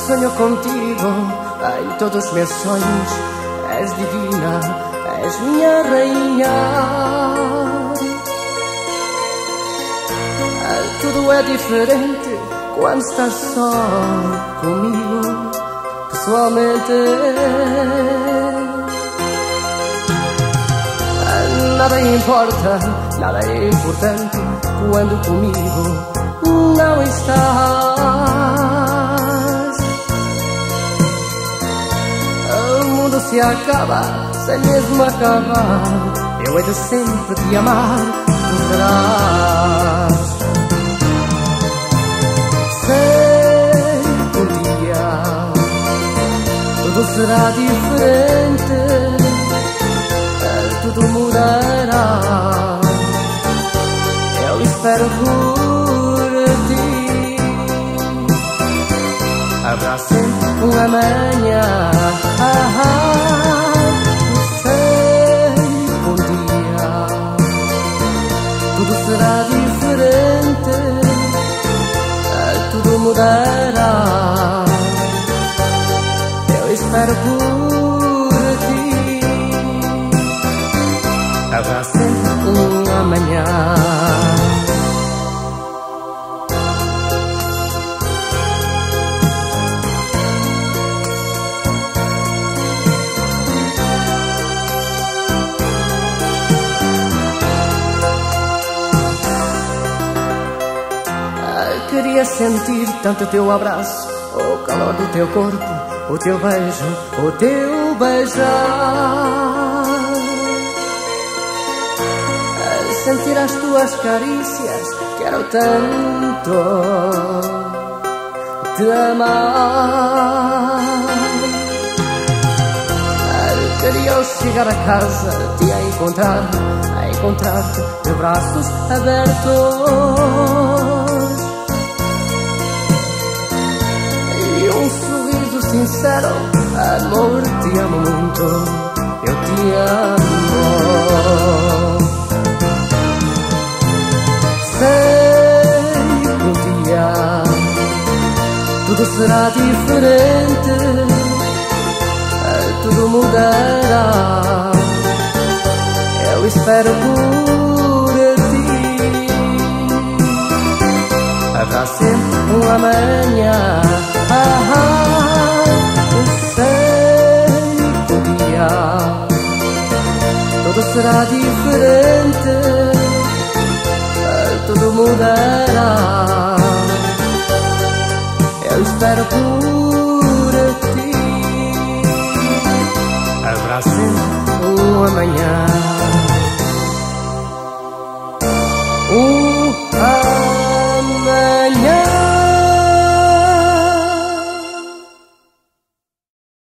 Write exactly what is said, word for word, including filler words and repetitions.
sonho contigo em todos os meus sonhos. És divina, és minha rainha. Tudo é diferente quando estás só comigo, pessoalmente. Nada importa, nada é importante quando comigo não estás. O mundo se acaba sem mesmo acabar. Eu hei de sempre te amar, tu serás. Sei que um dia tudo será diferente, tudo mudará. Eu espero por ti. Haverá sempre um amanhã. Ah, ah, sei que um dia tudo será diferente, tudo mudará. Eu espero por ti. Haverá sempre um amanhã. Queria sentir tanto o teu abraço, o calor do teu corpo, o teu beijo, o teu beijar. Sentir as tuas carícias, quero tanto te amar. Queria chegar a casa, te encontrar, a encontrar-te de braços abertos. Um sorriso sincero, amor, te amo muito, eu te amo. Sei que um dia tudo será diferente, tudo mudará. Eu espero por ti. Haverá sempre um amanhã. Ah, ah, eu sei que um dia tudo será diferente, tudo mudará. Eu espero por ti. Haverá sempre um amanhã. Um